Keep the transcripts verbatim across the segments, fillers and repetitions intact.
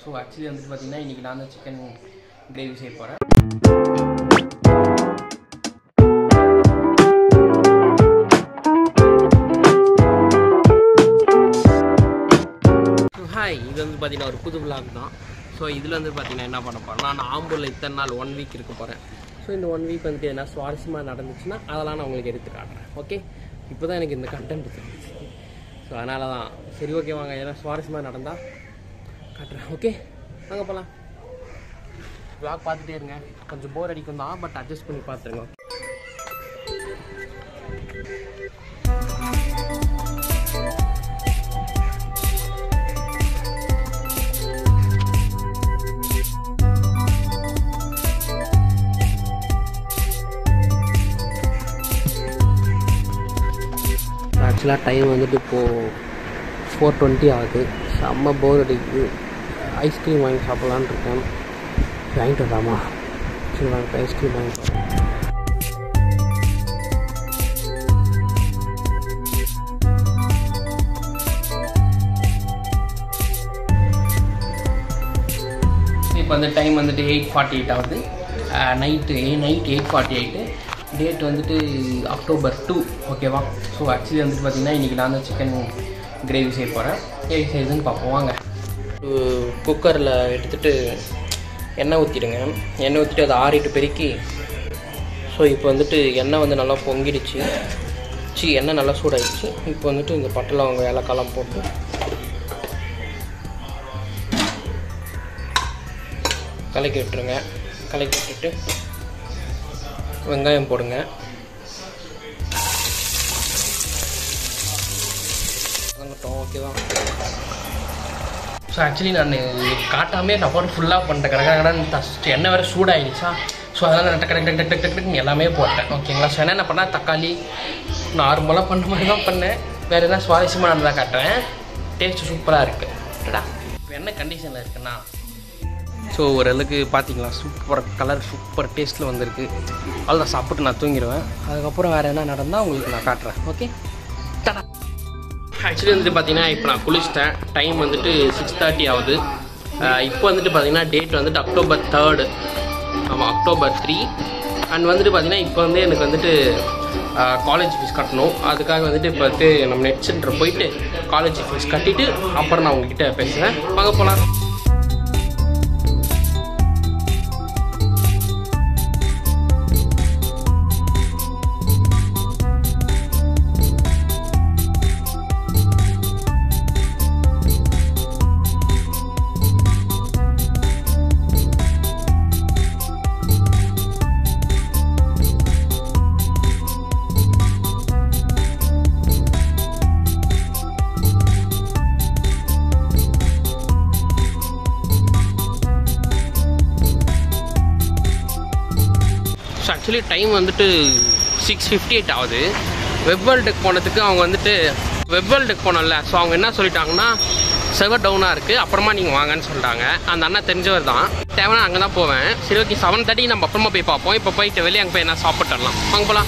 So actually வந்துட்டு பார்த்தீங்கன்னா இன்றைக்கி நான் தான் சிக்கன் கிரேவி செய்ய போகிறேன். ஹாய், இது வந்து பார்த்தீங்கன்னா ஒரு புது விளாக் தான். ஸோ இதில் வந்து பார்த்தீங்கன்னா என்ன பண்ண போகிறேன், நான் ஆம்பூரில் இத்தனை நாள் ஒன் வீக் இருக்க போகிறேன். ஸோ இந்த ஒன் வீக் வந்துட்டு என்ன சுவாரஸ்யமாக நடந்துச்சுன்னா அதெல்லாம் நான் உங்களுக்கு எடுத்து காட்டுறேன். ஓகே, இப்போ தான் எனக்கு இந்த கண்டென்ட் இருந்துச்சு. ஸோ அதனால தான் சரி ஓகே வாங்க, ஏன்னா சுவாரஸ்யமாக நடந்தால் காட்டுறேன். ஓகே வாங்க போகலாம். விளாக் பார்த்துட்டே இருங்க. கொஞ்சம் போர் அடிக்கும் தான், பட் அட்ஜஸ்ட் பண்ணி பார்த்துருங்க. ஆக்சுவலாக டைம் வந்துட்டு இப்போது ஃபோர் டுவெண்ட்டி ஆகுது. செம்ம போர் அடிக்குது. ஐஸ்கிரீம் வாங்கி சாப்பிட்லான்னு இருக்கேன். வாங்கிட்டு வராமா? சரி வாங்க, ஐஸ்கிரீம் வாங்கி சாப்பிட்றேன். இப்போ வந்து டைம் வந்துட்டு எயிட் ஃபார்ட்டி எயிட் ஆகுது. Night night eight forty eight date வந்துட்டு அக்டோபர் டூ. ஓகேவா? ஸோ ஆக்சுவலி வந்துட்டு பார்த்திங்கன்னா இன்றைக்கி நான் தான் சிக்கன் கிரேவி செய்ய போகிறேன். எப்படி செய்யுதுன்னு பார்ப்போம் வாங்க. குக்கரில் எடுத்துகிட்டு எண்ணெய் ஊற்றிடுங்க. எண்ணெய் ஊற்றிட்டு அதை ஆறிட்டு பெருக்கி. ஸோ இப்போ வந்துட்டு எண்ணெய் வந்து நல்லா பொங்கிடுச்சு. சி எண்ணெய் நல்லா சூடாகிடுச்சு. இப்போ வந்துட்டு இந்த பட்டை லவங்கம் ஏலக்காய்லாம் போட்டு கலக்கி விட்டுருங்க. கலக்கி விட்டுட்டு வெங்காயம் போடுங்க. வந்துட்டோம். ஓகேவா? ஸோ ஆக்சுவலி நான் காட்டாமே சப்போர்ட் ஃபுல்லாக பண்ணிட்டேன். கடை கடன் ஃபஸ்ட்டு எண்ணெய் வேறு சூடாகிடுச்சா. ஸோ அதனால் நான் டக்கு டக்கு டக்கு டக்கு டக்கு எல்லாமே போட்டேன். ஓகேங்களா? ஸோ என்னென்ன பண்ணால் தக்காளி நார்மலாக பண்ண மாதிரி தான் பண்ணேன். வேறு எதாவது சுவாரஸ்யமாக நான் தான் காட்டுறேன். டேஸ்ட்டு சூப்பராக இருக்குடா. இப்போ என்ன கண்டிஷனில் இருக்குன்னா, ஸோ ஓரளவுக்கு பார்த்தீங்களா சூப்பர் கலர் சூப்பர் டேஸ்ட்டில் வந்திருக்கு. அவ்வளோதான், சாப்பிட்டு நான் தூங்கிடுவேன். அதுக்கப்புறம் வேறு என்ன நடந்தால் உங்களுக்கு நான் காட்டுறேன். ஓகே, டடா. ஆக்சுவலி வந்துட்டு பார்த்தீங்கன்னா இப்போ நான் குளிச்சிட்டேன். டைம் வந்துட்டு சிக்ஸ் தேர்ட்டி ஆகுது. இப்போ வந்துட்டு பார்த்தீங்கன்னா டேட் வந்துட்டு அக்டோபர் தேர்டு. ஆமாம், அக்டோபர் த்ரீ. அண்ட் வந்துட்டு பார்த்தீங்கன்னா இப்போ வந்து எனக்கு வந்துட்டு காலேஜ் ஃபீஸ் கட்டணும். அதுக்காக வந்துட்டு இப்போ வந்து நம்ம நெட் சென்டர் போயிட்டு காலேஜ் ஃபீஸ் கட்டிட்டு அப்புறம் நான் உங்ககிட்ட பேசுகிறேன். வாங்க போகலாம். ஸோ ஆக்சுவலி டைம் வந்துட்டு சிக்ஸ் ஃபிஃப்டி எயிட் ஆகுது. வெப் வேர்ல்டுக்கு போனதுக்கு அவங்க வந்துட்டு வெப் வேர்ல்டுக்கு போனோம்ல. ஸோ அவங்க என்ன சொல்லிட்டாங்கன்னா, சர்வர் டவுனாக இருக்குது, அப்புறமா நீங்கள் வாங்கன்னு சொல்லிட்டாங்க. அந்த அண்ணா தெரிஞ்சவர் தான். தேவைன்னா அங்கே தான் போவேன். சரி ஓகே, செவன் தேர்ட்டி நம்ம அப்புறமா போய் பார்ப்போம். இப்போ போயிட்டு வெளியே அங்கே போய் என்ன சாப்பிட்டுடலாம். வாங்க போகலாம்.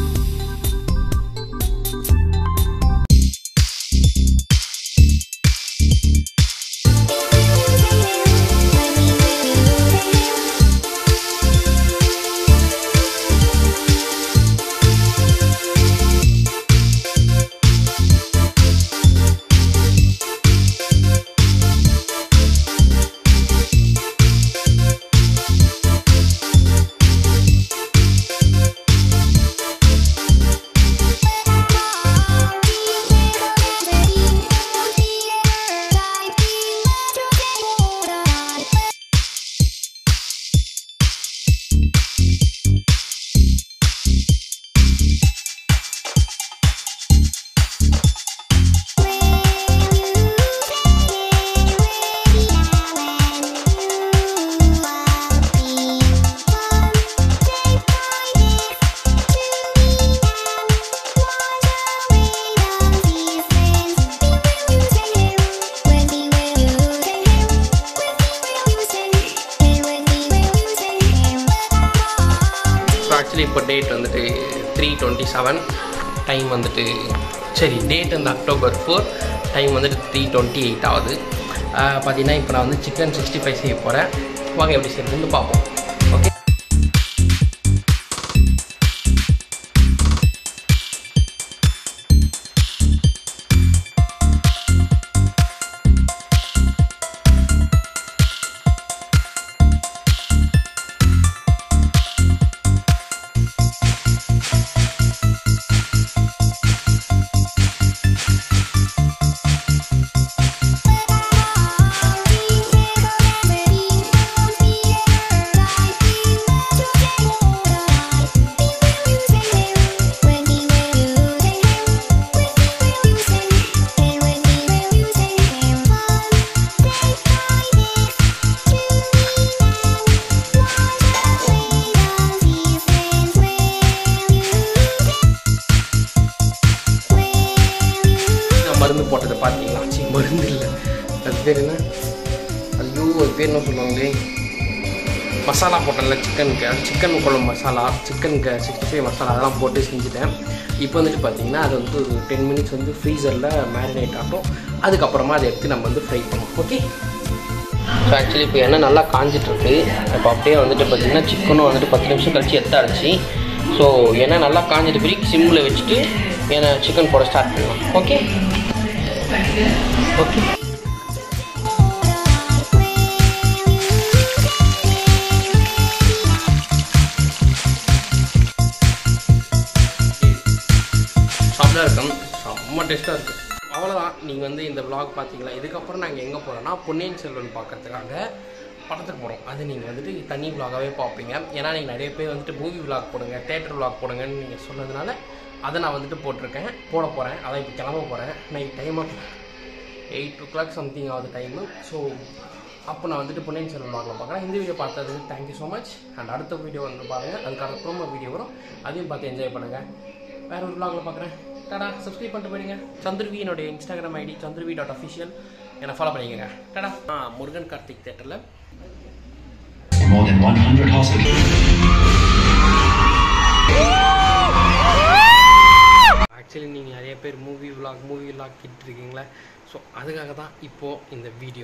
இப்போ டேட் வந்துட்டு த்ரீ டுவெண்ட்டி செவன். டைம் வந்துட்டு சரி டேட் வந்து அக்டோபர் ஃபோர். டைம் வந்துட்டு த்ரீ டுவெண்ட்டி எயிட் ஆகுது. பார்த்தீங்கன்னா இப்போ நான் வந்து சிக்கன் சிக்ஸ்டி ஃபைவ் செய்ய போகிறேன். வாங்க எப்படி செய்யறதுன்னு பார்ப்போம். ஓகே, மருந்து போட்டதை பார்த்தீங்களா? சி மருந்து இல்லை, அது பேர் என்ன? ஐயோ அது பேர் என்ன சொல்லுவாங்களே, மசாலா போட்டேன்ல சிக்கனுக்கு, அது சிக்கன் குழம்பு மசாலா, சிக்கனுக்கு சிக்ஸ்டி ஃபைவ் மசாலா அதெல்லாம் போட்டு செஞ்சுட்டேன். இப்போ வந்துட்டு பார்த்தீங்கன்னா அது வந்து ஒரு டென் மினிட்ஸ் வந்து ஃப்ரீசரில் மேரினேட் ஆகட்டும். அதுக்கப்புறமா அதை எடுத்து நம்ம வந்து ஃப்ரை பண்ணுவோம். ஓகே, ஸோ ஆக்சுவலி இப்போ எண்ணெய் நல்லா காஞ்சிட்ருக்கு. இப்போ அப்படியே வந்துட்டு பார்த்திங்கன்னா சிக்கனும் வந்துட்டு பத்து நிமிஷம் கழிச்சு எடுத்தாச்சு. ஸோ எண்ணெய் நல்லா காஞ்சிட்டு பிறகு சிம்மில் வச்சுட்டு ஏன்னா சிக்கன் போட ஸ்டார்ட் பண்ணலாம். ஓகே ஓகே சாப்பிட்டா இருக்கும், செம்ம டேஸ்ட்டாக இருக்குது. அவ்வளோதான், நீங்கள் வந்து இந்த விளாக் பார்த்தீங்களா? இதுக்கப்புறம் நாங்கள் எங்கே போகிறோன்னா பொன்னியின் செல்வன் பார்க்கறதுக்காக படத்துக்கு போகிறோம். அது நீங்கள் வந்துட்டு தனி விளாகாகவே பார்ப்பீங்க. ஏன்னா நீங்கள் நிறைய பேர் வந்துட்டு மூவி விளாக் போடுங்க, தேட்டர் விளாக் போடுங்கன்னு நீங்கள் சொன்னதுனால அதை நான் வந்துட்டு போட்டிருக்கேன், போட போகிறேன். அதான் இப்போ கிளம்ப போகிறேன். Night time eight o'clock something ஆகுது டைமு. ஸோ அப்போ நான் வந்துட்டு பொன்னியின் செல்வன் விளாகில் பார்க்குறேன். இந்த வீடியோ பார்த்ததுக்கு தேங்க்யூ ஸோ மச். அண்ட் அடுத்த வீடியோ வந்து பாருங்கள், அதுக்கான ப்ரோமோ வீடியோ வரும், அதையும் பார்த்து என்ஜாய் பண்ணுங்கள். வேறு ஒரு விளாகில் பார்க்குறேன். டாடா, சப்ஸ்கிரைப் பண்ணிட்டு போயிடுங்க. சந்துருவி என்னுடைய Instagram ID chandruv dot official, என்னை ஃபாலோ பண்ணிக்கோங்க. டாடா. ஆ முருகன் கார்த்திக் தேட்டரில் more than one hundred hospitals. Actually நீங்கள் நிறைய பேர் மூவி விளாக் மூவி விளாக் கிட்டு இருக்கீங்களா? ஸோ அதுக்காக தான் இப்போது இந்த வீடியோ.